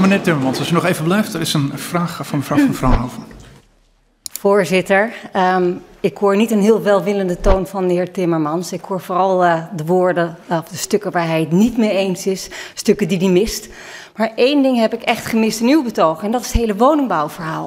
Meneer Timmermans, als u nog even blijft, er is een vraag van mevrouw van Fraunhofen. Voorzitter, ik hoor niet een heel welwillende toon van de heer Timmermans. Ik hoor vooral de woorden, de stukken waar hij het niet mee eens is, stukken die hij mist. Maar één ding heb ik echt gemist in uw betoog en dat is het hele woningbouwverhaal.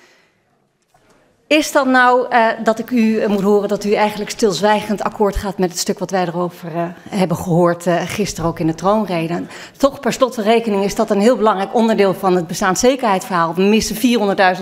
Is dat nou dat ik u moet horen dat u eigenlijk stilzwijgend akkoord gaat met het stuk wat wij erover hebben gehoord gisteren ook in de troonrede? Toch per slot van rekening is dat een heel belangrijk onderdeel van het bestaanszekerheidsverhaal. We missen 400.000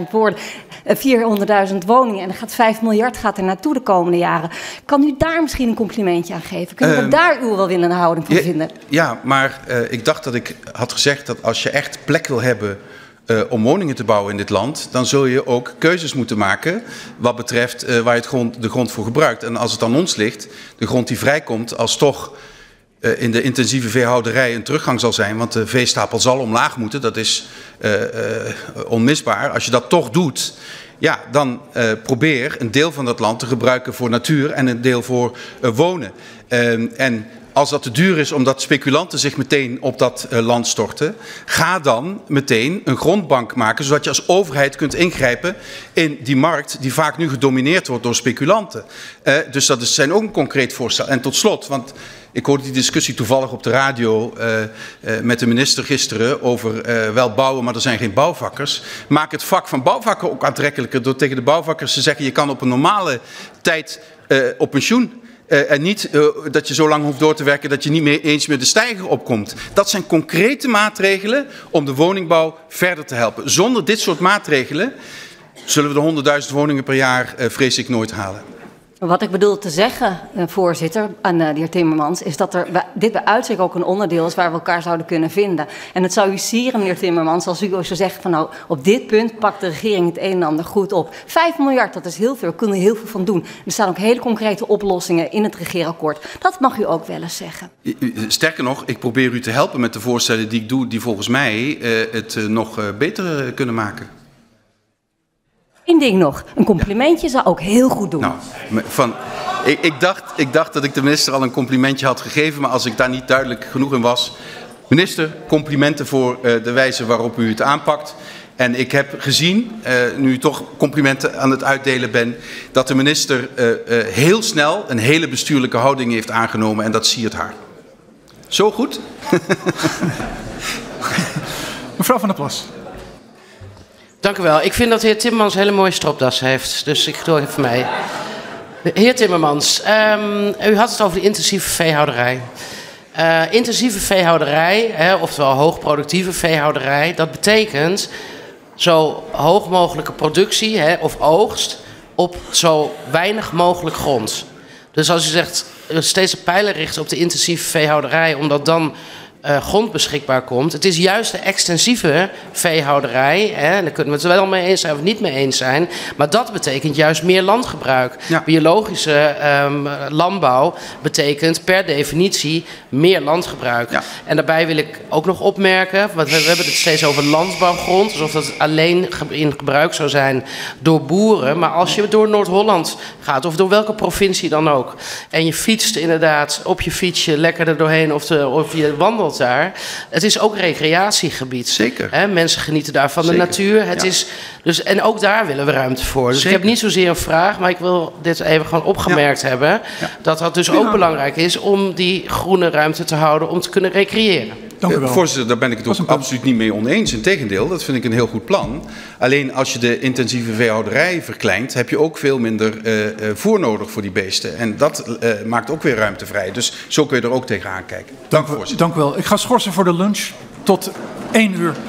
woningen en er gaat 5 miljard er naartoe de komende jaren. Kan u daar misschien een complimentje aan geven? Kunnen we daar uw welwillende houding van vinden? Ja, maar ik dacht dat ik had gezegd dat als je echt plek wil hebben om woningen te bouwen in dit land, dan zul je ook keuzes moeten maken wat betreft waar je de grond voor gebruikt. En als het aan ons ligt, de grond die vrijkomt, als toch in de intensieve veehouderij een teruggang zal zijn, want de veestapel zal omlaag moeten, dat is onmisbaar. Als je dat toch doet, ja, dan probeer een deel van dat land te gebruiken voor natuur en een deel voor wonen. En als dat te duur is omdat speculanten zich meteen op dat land storten, ga dan meteen een grondbank maken, zodat je als overheid kunt ingrijpen in die markt die vaak nu gedomineerd wordt door speculanten. Dus dat zijn ook een concreet voorstel. En tot slot, want ik hoorde die discussie toevallig op de radio met de minister gisteren over wel bouwen, maar er zijn geen bouwvakkers. Maak het vak van bouwvakker ook aantrekkelijker door tegen de bouwvakkers te zeggen, je kan op een normale tijd op pensioen. En niet dat je zo lang hoeft door te werken dat je niet meer eens met de steiger opkomt. Dat zijn concrete maatregelen om de woningbouw verder te helpen. Zonder dit soort maatregelen zullen we de 100.000 woningen per jaar, vrees ik, nooit halen. Wat ik bedoel te zeggen, voorzitter, aan de heer Timmermans, is dat dit bij uitstek ook een onderdeel is waar we elkaar zouden kunnen vinden. En het zou u sieren, meneer Timmermans, als u zo zegt van nou, op dit punt pakt de regering het een en ander goed op. 5 miljard, dat is heel veel, daar kunnen we heel veel van doen. Er staan ook hele concrete oplossingen in het regeerakkoord. Dat mag u ook wel eens zeggen. Sterker nog, ik probeer u te helpen met de voorstellen die ik doe, die volgens mij het nog beter kunnen maken. Eén ding nog, een complimentje zou ook heel goed doen. Nou, ik dacht dat ik de minister al een complimentje had gegeven, maar als ik daar niet duidelijk genoeg in was. Minister, complimenten voor de wijze waarop u het aanpakt. En ik heb gezien, nu u toch complimenten aan het uitdelen bent, dat de minister heel snel een hele bestuurlijke houding heeft aangenomen en dat siert haar. Zo goed? Mevrouw Van der Plas. Dank u wel. Ik vind dat de heer Timmermans een hele mooie stropdas heeft. Dus ik doe even mee. Heer Timmermans, u had het over de intensieve veehouderij. Intensieve veehouderij, oftewel hoogproductieve veehouderij, dat betekent zo hoog mogelijke productie of oogst op zo weinig mogelijk grond. Dus als u zegt steeds een pijler richten op de intensieve veehouderij, omdat dan grond beschikbaar komt. Het is juist de extensieve veehouderij, daar kunnen we het wel mee eens zijn of niet mee eens zijn, maar dat betekent juist meer landgebruik. Ja. Biologische landbouw betekent per definitie meer landgebruik. Ja. En daarbij wil ik ook nog opmerken, want we hebben het steeds over landbouwgrond, alsof dat alleen in gebruik zou zijn door boeren, maar als je door Noord-Holland gaat, of door welke provincie dan ook, en je fietst inderdaad op je fietsje lekker er doorheen of je wandelt daar. Het is ook recreatiegebied. Zeker. Mensen genieten daar van de natuur. Het is, dus, en ook daar willen we ruimte voor. Dus ik heb niet zozeer een vraag, maar ik wil dit even gewoon opgemerkt hebben. Ja. Dat dus ook belangrijk is om die groene ruimte te houden om te kunnen recreëren. Voorzitter, daar ben ik het ook absoluut niet mee oneens. Integendeel, dat vind ik een heel goed plan. Alleen als je de intensieve veehouderij verkleint, heb je ook veel minder voer nodig voor die beesten. En dat maakt ook weer ruimte vrij. Dus zo kun je er ook tegenaan kijken. Dank u, voorzitter. Dank u wel. Ik ga schorsen voor de lunch tot 1 uur.